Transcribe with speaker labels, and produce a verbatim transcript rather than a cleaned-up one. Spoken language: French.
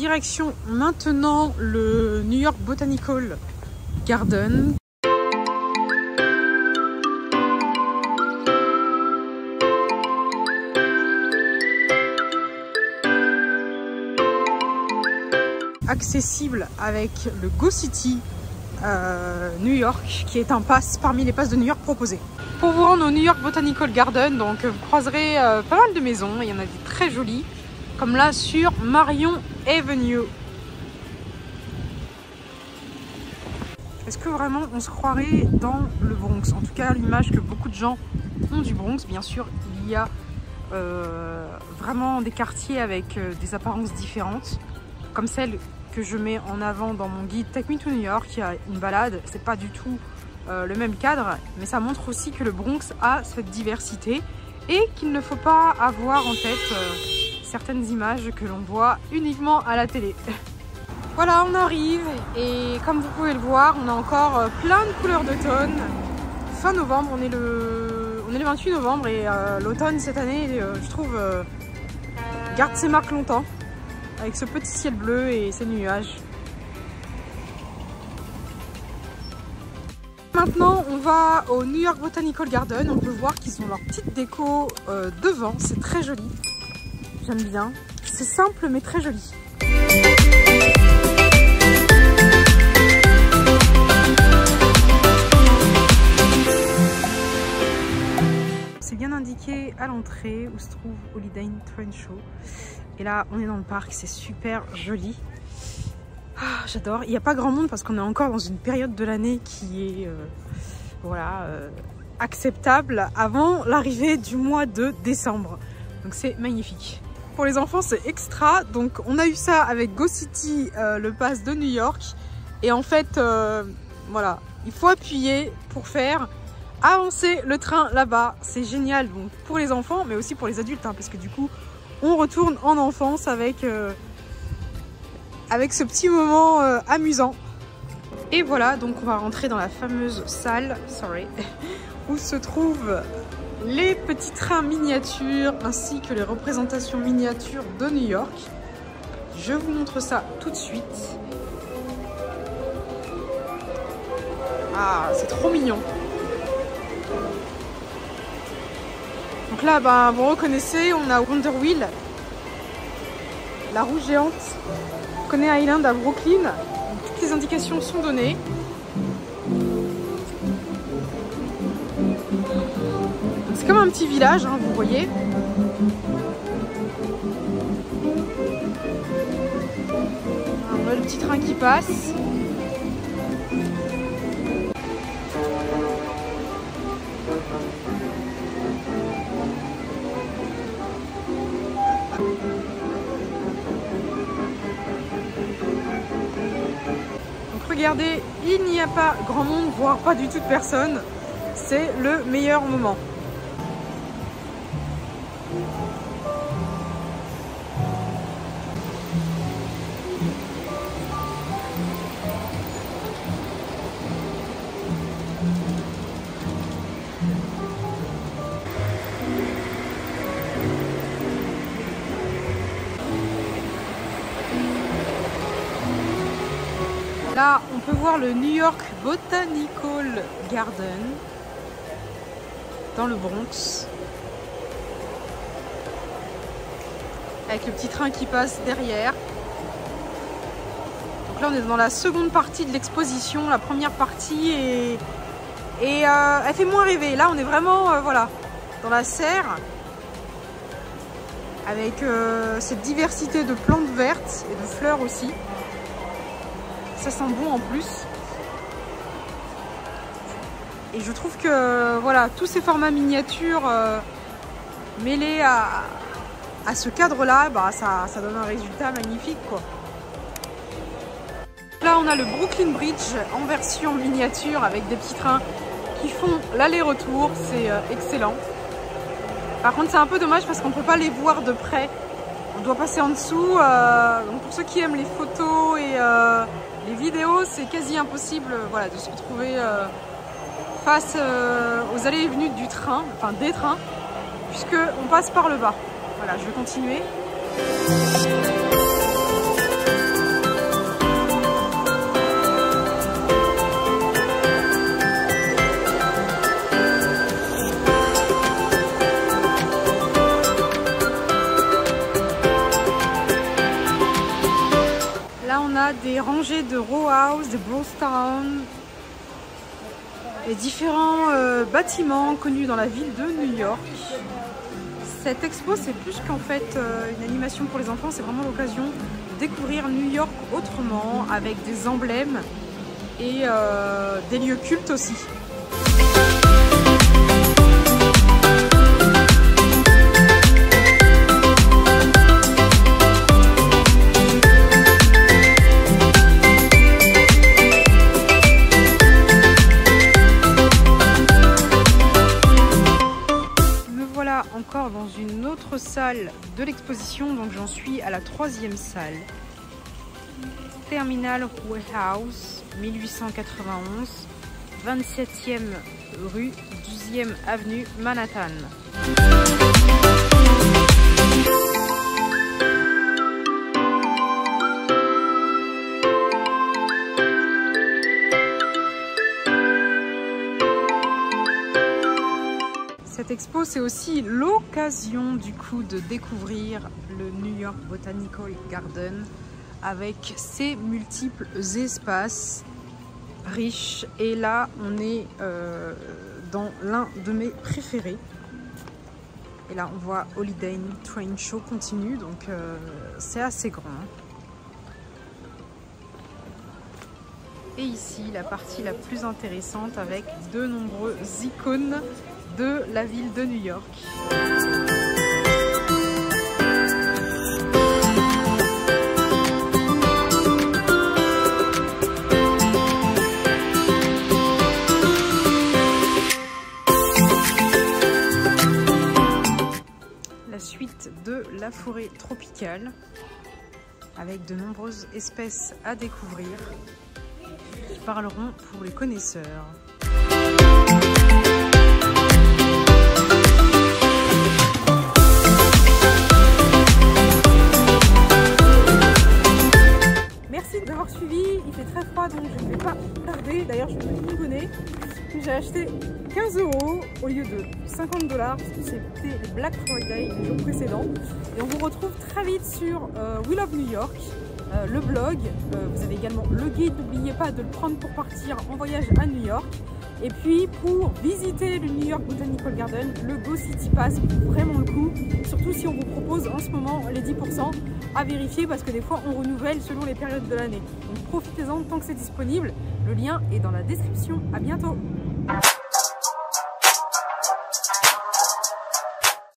Speaker 1: Direction maintenant le New York Botanical Garden. Accessible avec le Go City euh, New York, qui est un pass parmi les passes de New York proposés. Pour vous rendre au New York Botanical Garden, donc vous croiserez euh, pas mal de maisons. Il y en a des très jolies, comme là sur Marion Avenue. Est-ce que vraiment on se croirait dans le Bronx? En tout cas, l'image que beaucoup de gens ont du Bronx. Bien sûr, il y a euh, vraiment des quartiers avec euh, des apparences différentes, comme celle que je mets en avant dans mon guide Take Me to New York. Il y a une balade, c'est pas du tout euh, le même cadre, mais ça montre aussi que le Bronx a cette diversité et qu'il ne faut pas avoir en tête euh, certaines images que l'on voit uniquement à la télé. Voilà, on arrive et comme vous pouvez le voir, on a encore euh, plein de couleurs d'automne. Fin novembre, on est le, on est le vingt-huit novembre et euh, l'automne cette année, euh, je trouve, euh, garde ses marques longtemps. Avec ce petit ciel bleu et ces nuages. Maintenant, on va au New York Botanical Garden. On peut voir qu'ils ont leur petite déco euh, devant. C'est très joli. J'aime bien. C'est simple mais très joli. C'est bien indiqué à l'entrée où se trouve Holiday Inn Train Show. Et là, on est dans le parc, c'est super joli. Ah, j'adore. Il n'y a pas grand monde parce qu'on est encore dans une période de l'année qui est euh, voilà, euh, acceptable avant l'arrivée du mois de décembre. Donc c'est magnifique. Pour les enfants, c'est extra. Donc on a eu ça avec Go City, euh, le pass de New York. Et en fait, euh, voilà, il faut appuyer pour faire avancer le train là-bas. C'est génial donc, pour les enfants, mais aussi pour les adultes, hein, parce que du coup, on retourne en enfance avec, euh, avec ce petit moment euh, amusant. Et voilà, donc on va rentrer dans la fameuse salle, sorry, où se trouvent les petits trains miniatures ainsi que les représentations miniatures de New York. Je vous montre ça tout de suite. Ah, c'est trop mignon. Donc là, bah, vous reconnaissez, on a Wonder Wheel, la roue géante, Coney Island à Brooklyn. Donc, toutes les indications sont données. C'est comme un petit village, hein, vous voyez. On a le petit train qui passe. Regardez, il n'y a pas grand monde, voire pas du tout de personne. C'est le meilleur moment. Là, on peut voir le New York Botanical Garden dans le Bronx. Avec le petit train qui passe derrière. Donc là, on est dans la seconde partie de l'exposition. La première partie est... Et euh, elle fait moins rêver. Là, on est vraiment euh, voilà, dans la serre. Avec euh, cette diversité de plantes vertes et de fleurs aussi. Ça sent bon en plus. Et je trouve que voilà, tous ces formats miniatures euh, mêlés à, à ce cadre-là, bah, ça, ça donne un résultat magnifique, quoi. Là, on a le Brooklyn Bridge en version miniature avec des petits trains qui font l'aller-retour. C'est euh, excellent. Par contre, c'est un peu dommage parce qu'on ne peut pas les voir de près. On doit passer en dessous. Euh, donc pour ceux qui aiment les photos et... Euh, les vidéos, c'est quasi impossible voilà, de se retrouver euh, face euh, aux allées et venues du train, enfin des trains, puisqu'on passe par le bas. Voilà, je vais continuer. rangées de row house, de Broadstone, et différents euh, bâtiments connus dans la ville de New York. Cette expo, c'est plus qu'en fait euh, une animation pour les enfants, c'est vraiment l'occasion de découvrir New York autrement, avec des emblèmes et euh, des lieux cultes aussi. Encore dans une autre salle de l'exposition, donc j'en suis à la troisième salle. Terminal Warehouse, mille huit cent quatre-vingt-onze, vingt-septième rue, douzième avenue, Manhattan. Cette expo, c'est aussi l'occasion du coup de découvrir le New York Botanical Garden avec ses multiples espaces riches. Et là, on est euh, dans l'un de mes préférés. Et là, on voit Holiday Train Show continue, donc euh, c'est assez grand. Et ici, la partie la plus intéressante avec de nombreuses icônes de la ville de New York. La suite de la forêt tropicale avec de nombreuses espèces à découvrir qui parleront pour les connaisseurs. D'avoir suivi, il fait très froid donc je ne vais pas tarder. D'ailleurs je me m'y connais. J'ai acheté quinze euros au lieu de cinquante dollars parce que c'était le Black Friday les jours précédents. Et on vous retrouve très vite sur euh, We Love New York, euh, le blog. Euh, vous avez également le guide, n'oubliez pas de le prendre pour partir en voyage à New York. Et puis pour visiter le New York Botanical Garden, le Go City Pass vaut vraiment le coup. Surtout si on vous propose en ce moment les dix pour cent à vérifier parce que des fois on renouvelle selon les périodes de l'année. Donc profitez-en tant que c'est disponible. Le lien est dans la description. À bientôt.